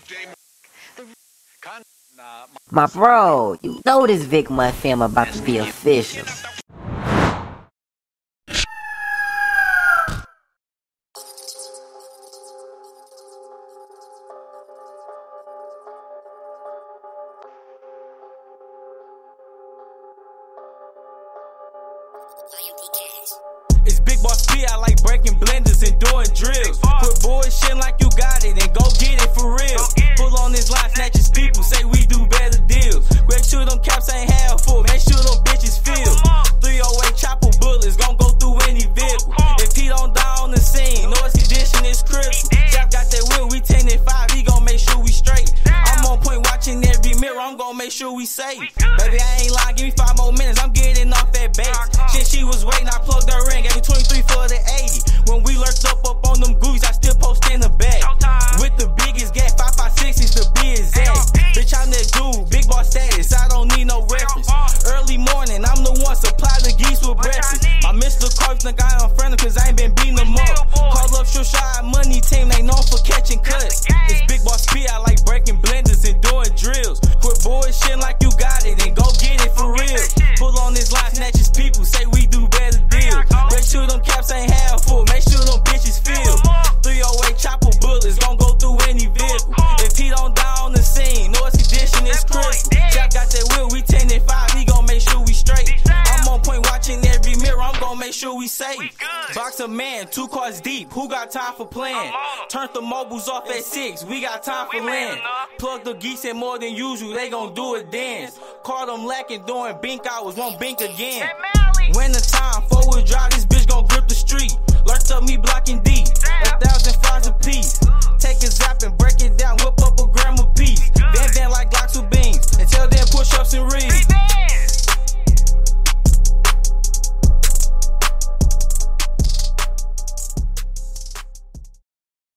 My bro, you know this Vic Mud film about to be official. It's Big Boss P, I like breaking blenders and doing drills. Quit bullshit like you got it and go get it for real. Pull on this line, snatches people, say we do better deals. Make sure them caps ain't half full, make sure them bitches feel. 308 chopper bullets, gon' go through any vehicle. If he don't die on the scene, noise condition is critical. Jack got that wheel, we 10 and 5, he gon' make sure we straight. I'm on point watching every mirror, I'm gon' make sure we safe. Baby, I ain't lying, give me 5 more minutes, I'm getting off that base. Shit, she was waiting, I plugged her in, gave me 23 for the 80. When we lurked up on them gooeyes, I still post in the bag. With the biggest gas, 5.56 to be exact. Bitch, I'm that dude, big boss status, I don't need no reference. Early morning, I'm the one supply the geese with breakfast. My Mr. Corpse think I unfriendly cause I ain't been beating them up. Call up Sure Shot Money Team, they known for catching cuts. It's Big Boss P, I like breaking blenders and doing drills. Quit bullshit like you got it and go get it for real. Pull on this line, snatches people, say we do better deals. Make sure them caps ain't half full, make sure them bitches feel. 308 chopper bullets, gon' go through any vehicle. If he don't die on the scene, noise condition is critical. Jack got that wheel, we 10 and 5, he gon' make sure we straight. I'm on point watching every mirror, I'm gon' make sure we safe. Boxer man, 2 cars deep, who got time for playing? Turn the mobiles off at 6, we got time for land. Plug the geeks in more than usual, they gon' do a dance. Call them lacking doing bink hours, won't bink again. Winter time, 4-wheel drive, this bitch gon' grip the street. Lurked up me blocking deep, 1,000 flies a piece. Take a zap and